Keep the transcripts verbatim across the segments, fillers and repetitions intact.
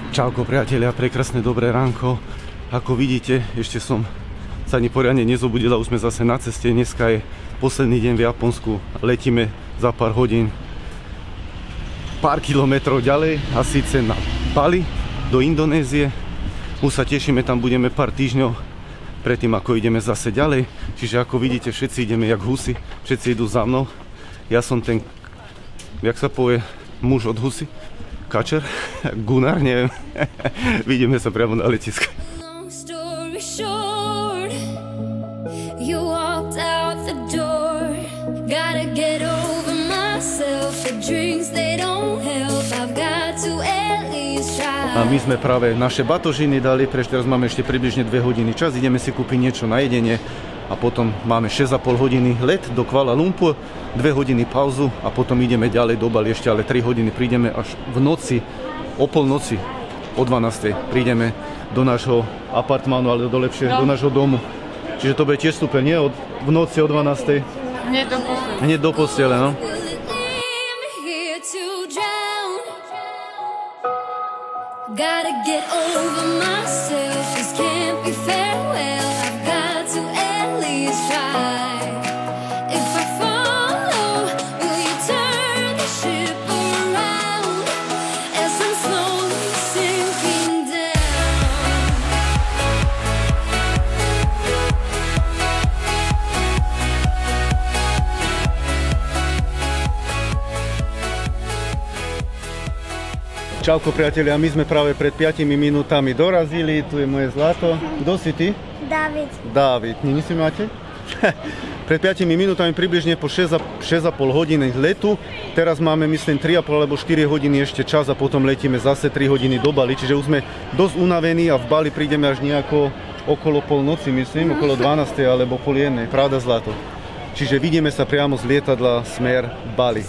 Čauko priatelia, prekrásne dobré ránko. Ako vidíte, ešte som sa ani poriadne nezobudil a už sme zase na ceste. Dneska je posledný deň v Japonsku. Letíme za pár hodín pár kilometrov ďalej a síce na Bali do Indonézie. Už sa tešíme, tam budeme pár týždňov predtým, ako ideme zase ďalej. Čiže ako vidíte, všetci ideme jak husy, všetci idú za mnou. Ja som ten, jak sa povie, muž od husy. Kačer? Gunnar? Neviem. Vidíme sa priamo na letisku. A my sme práve naše batožiny dali, pretože teraz máme ešte približne dve hodiny čas. Ideme si kúpiť niečo na jedenie a potom máme šesť a pol hodiny let do Kuala Lumpur, dve hodiny pauzu a potom ideme ďalej do Bali ešte, ale tri hodiny prídeme až v noci, o polnoci, o dvanástej prídeme do nášho apartmánu, ale do lepšie, do nášho domu. Čiže to bude tiež super, nie? Od, v noci o dvanástej. Hneď do postele. Hneď do postele, no. Gotta get over myself, this can't be farewell. I've got to at least try. If I follow, will you turn the ship around as I'm slowly sinking down? Čauko priatelia, my sme práve pred piatimi minútami dorazili, tu je moje zlato. Kto si ty? Dávid. Dávid, nie si máte? Pred piatimi minútami približne po šesť a pol hodiny letu. Teraz máme myslím tri a pol alebo štyri hodiny ešte čas a potom letíme zase tri hodiny do Bali. Čiže už sme dosť unavení a v Bali prídeme až nejako okolo polnoci, myslím, okolo dvanástej alebo pol jednej. Pravda, zlato? Čiže vidíme sa priamo z lietadla smer Bali.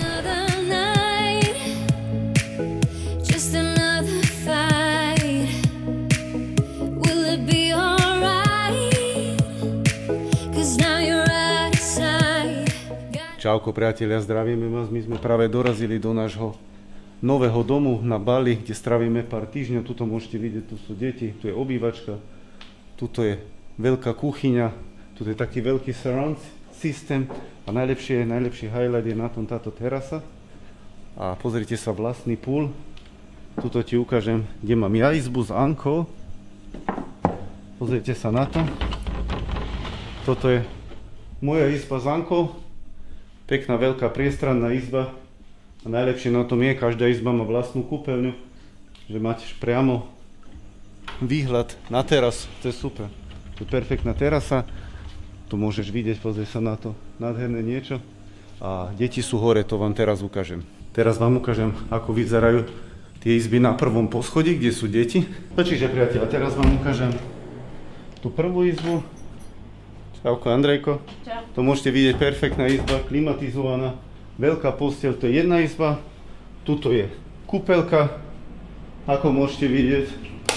Čauko priatelia, zdravíme vás. My sme práve dorazili do nášho nového domu na Bali, kde strávime pár týždňov. Tuto môžete vidieť, tu sú deti, tu je obývačka, tuto je veľká kuchyňa, tu je taký veľký surround systém a najlepšie, najlepší highlight je na tom táto terasa. A pozrite sa, vlastný pool. Tuto ti ukážem, kde mám ja izbu s Ankou. Pozrite sa na to. Toto je moja izba s Ankou. Pekná, veľká, priestranná izba a najlepšie na tom je, každá izba má vlastnú kúpeľňu, že máte priamo výhľad na teras, to je super. To je perfektná terasa, tu môžeš vidieť, pozri sa na to, nádherné niečo. A deti sú hore, to vám teraz ukážem. Teraz vám ukážem, ako vyzerajú tie izby na prvom poschodí, kde sú deti. No čiže priateľa, teraz vám ukážem tú prvú izbu. Čauko, Andrejko. Čau. To môžete vidieť, perfektná izba, klimatizovaná, veľká posteľ, to je jedna izba. Tuto je kúpeľka, ako môžete vidieť.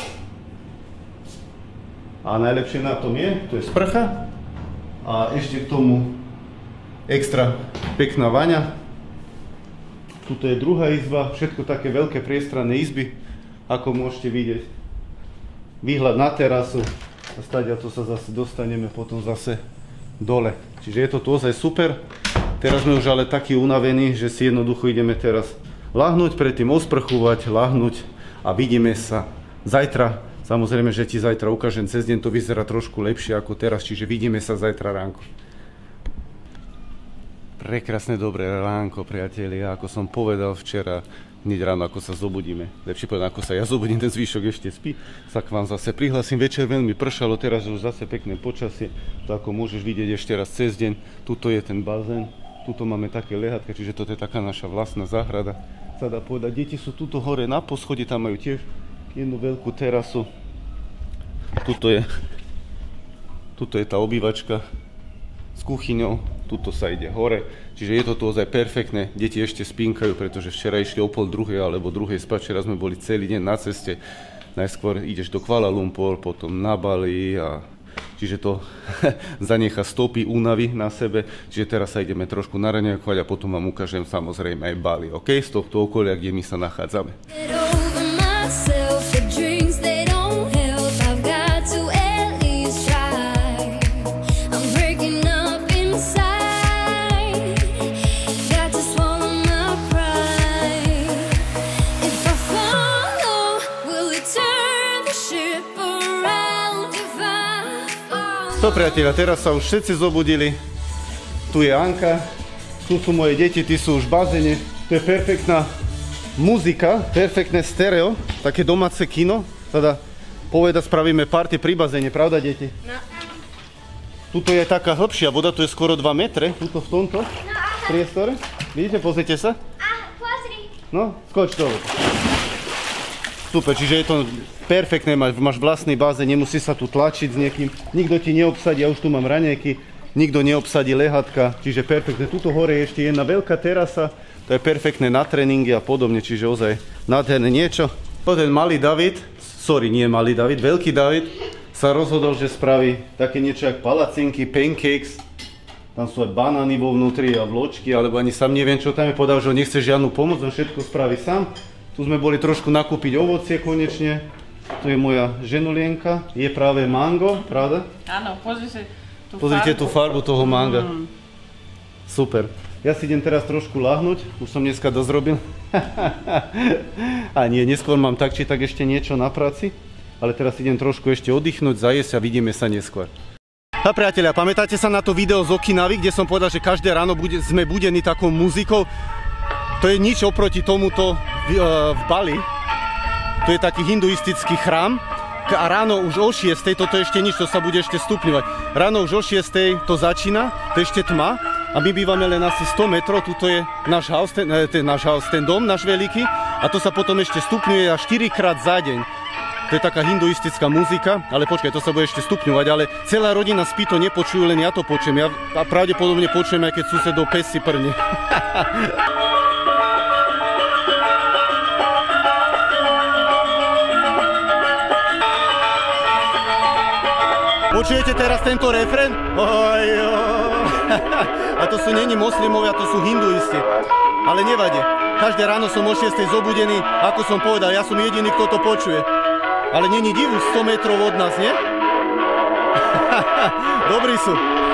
A najlepšie na tom je, to je sprcha. A ešte k tomu extra pekná vaňa. Tuto je druhá izba, všetko také veľké priestranné izby, ako môžete vidieť. Výhľad na terasu. A stáďa to sa zase dostaneme potom zase dole. Čiže je to tu ozaj super. Teraz sme už ale takí unavení, že si jednoducho ideme teraz lahnúť, predtým osprchovať, lahnúť a vidíme sa zajtra. Samozrejme, že ti zajtra ukážem, cez deň to vyzerá trošku lepšie ako teraz, čiže vidíme sa zajtra ránko. Prekrásne dobré ránko, priatelia, ako som povedal včera, hneď ráno, ako sa zobudíme. Lepšie povedať, ako sa ja zobudím, ten zvyšok ešte spí. Sa k vám zase prihlasím. Večer veľmi pršalo, teraz už zase pekné počasie. To ako môžeš vidieť ešte raz cez deň. Tuto je ten bazén, tuto máme také lehatka, čiže toto je taká naša vlastná záhrada. Sa dá povedať, deti sú tuto hore na poschodí, tam majú tiež jednu veľkú terasu. Tuto je, tuto je tá obývačka s kuchyňou, tuto sa ide hore, čiže je to tu ozaj perfektné. Deti ešte spínkajú, pretože včera išli o pol druhej alebo druhej spať, včera sme boli celý deň na ceste. Najskôr ideš do Kuala Lumpur, potom na Bali a čiže to zanecha stopy únavy na sebe, čiže teraz sa ideme trošku naraňakovať a potom vám ukážem samozrejme aj Bali, ok? Z tohto okolia, kde my sa nachádzame. ship around if I fall. To priatelia, teraz sa už všetci zobudili. Tu je Anka, tu sú moje deti, tí sú už v bazéne. To je perfektná muzika, perfektné stereo, také domáce kino. Teda poveda, spravíme party pri bazéne, pravda deti? No. Tuto je taká hĺbšia voda, tu je skoro dva metre, tuto v tomto priestore. Vidíte, pozrite sa. Pozri. No, skoč dole. Super, čiže je to perfektné, máš vlastný bazén, nemusí sa tu tlačiť s niekým, nikto ti neobsadí, ja už tu mám raňajky, nikto neobsadí lehatka, čiže perfektné. Tuto hore je ešte jedna veľká terasa, to je perfektné na tréningy a podobne, čiže ozaj nádherné niečo. Ten malý David, sorry, nie malý David, veľký David, sa rozhodol, že spraví také niečo jak palacinky, pancakes, tam sú aj banány vo vnútri a vločky, alebo ani sám neviem, čo tam je, povedal, že on nechce žiadnu pomoc, on všetko spraví sám. Tu sme boli trošku nakúpiť ovocie konečne. Tu je moja ženulienka. Je práve mango, pravda? Áno, pozri si tú Pozrite farbu. tú farbu toho manga. Mm. Super. Ja si idem teraz trošku láhnuť. Už som dneska dosť robil. A nie, neskôr mám tak či tak ešte niečo na práci. Ale teraz idem trošku ešte oddychnúť, zajesť a vidíme sa neskôr. A priatelia, pamätáte sa na to video z Okinavy, kde som povedal, že každé ráno bude, sme budení takou muzikou? To je nič oproti tomuto v, uh, v Bali. To je taký hinduistický chrám. A ráno už o šiestej, toto je ešte nič, to sa bude ešte stupňovať. Ráno už o šiestej to začína, to je ešte tma. A my bývame len asi sto metrov, tuto je náš house, ten, ten, náš house, ten dom, náš veľký. A to sa potom ešte stupňuje až štyrikrát za deň. To je taká hinduistická muzika, ale počkaj, to sa bude ešte stupňovať, ale celá rodina spí, to nepočujú, len ja to počujem. Ja a pravdepodobne počujem, aj keď susedov pes si prne. Počujete teraz tento refrén? Ojo. A to sú není moslimovia, to sú hinduisti. Ale nevadí. Každé ráno som o šiestej zobudený, ako som povedal, ja som jediný, kto to počuje. Ale není divu, sto metrov od nás, nie? Dobrí sú.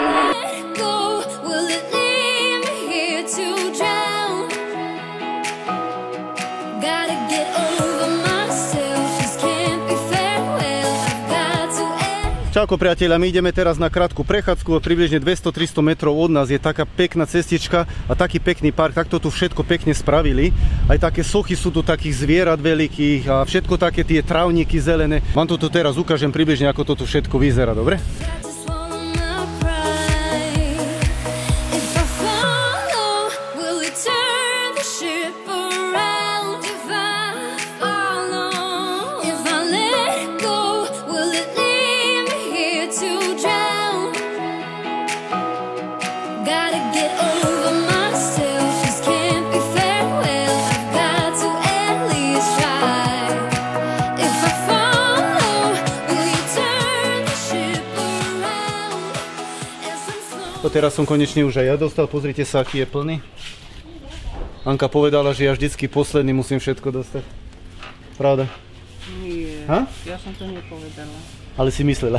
Čauko priatelia, my ideme teraz na krátku prechádzku, približne dvesto tristo metrov od nás je taká pekná cestička a taký pekný park, takto tu všetko pekne spravili. Aj také sochy sú tu takých zvierat veľkých a všetko také tie trávniky zelené. Vám to tu teraz ukážem približne, ako to tu všetko vyzerá, dobre? Teraz som konečne už aj ja dostal, pozrite sa, aký je plný. Anka povedala, že ja vždycky posledný musím všetko dostať. Pravda? Nie, ha? Ja som to nepovedala. Ale si myslela.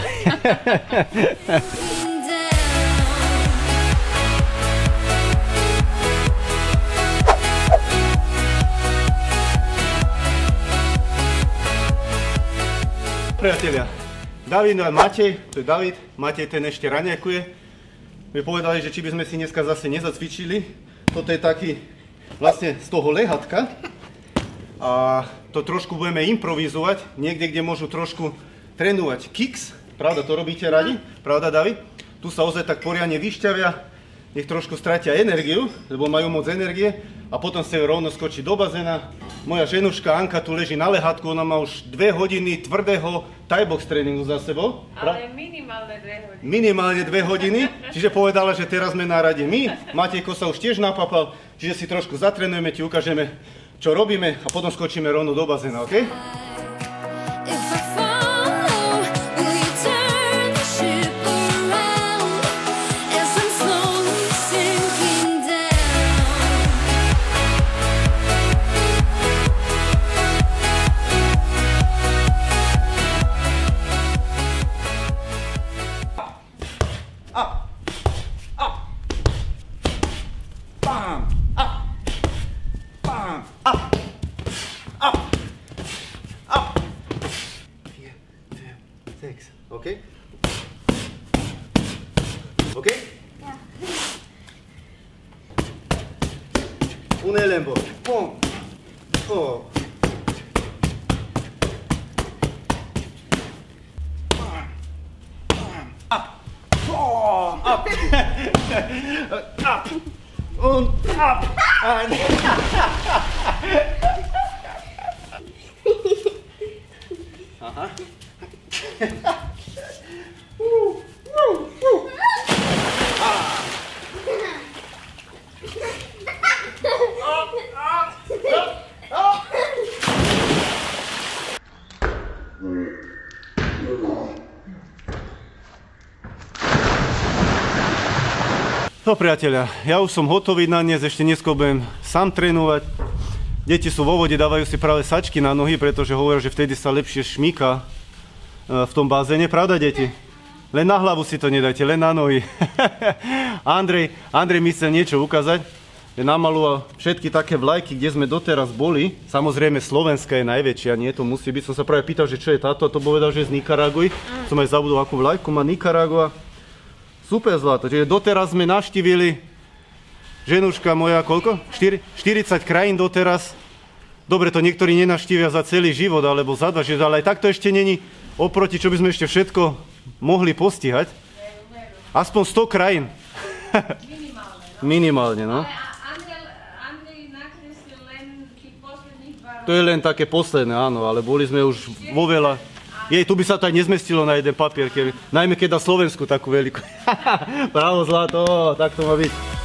Priatelia, David a Matej, to je David, Matej ten ešte raňajkuje. My povedali, že či by sme si dneska zase nezacvičili. Toto je taký vlastne z toho lehatka. A to trošku budeme improvizovať. Niekde, kde môžu trošku trénovať kicks. Pravda, to robíte radi? Pravda, David? Tu sa ozaj tak poriadne vyšťavia. Nech trošku stratia energiu, lebo majú moc energie. A potom sa rovno skočí do bazéna. Moja ženuška Anka tu leží na lehatku. Ona má už dve hodiny tvrdého thai-box tréningu za sebou. Ale minimálne dve hodiny. Minimálne dve hodiny. Čiže povedala, že teraz sme na rade my. Matejko sa už tiež napapal. Čiže si trošku zatrenujeme, ti ukážeme, čo robíme a potom skočíme rovno do bazéna, OK? six. Okay? Okay? Yeah. Un lembo. Pum. Oh. Up. Oh, up. Up. Und up. And Aha. Woo, woo, woo. Ah. Up, up, up, up. No priatelia, ja už som hotový na dnes, ešte dnesko budem sám trénovať. Deti sú vo vode, dávajú si práve sačky na nohy, pretože hovoria, že vtedy sa lepšie šmíka v tom bazéne, pravda deti? Len na hlavu si to nedajte, len na nohy. Andrej, Andrej mi chcel niečo ukázať, že namaluval všetky také vlajky, kde sme doteraz boli. Samozrejme Slovenská je najväčšia, nie to musí byť. Som sa práve pýtal, že čo je táto, a to povedal, že je z Nikaraguj. Som aj zabudol, akú vlajku má Nikaragua. Super zlato, čiže doteraz sme navštívili, ženuška moja, koľko? štyridsať krajín doteraz. Dobre, to niektorí nenavštívia za celý život, alebo za dva život, ale aj takto ešte není oproti, čo by sme ešte všetko mohli postihať. Aspoň sto krajín. Minimálne. Minimálne, no. Ale Andrej nakreslil len tých posledných pár. To je len také posledné, áno, ale boli sme už vo veľa. Jej, tu by sa to aj nezmestilo na jeden papier, keby, najmä keď na Slovensku takú veľkú. Bravo, zlato, tak to má byť.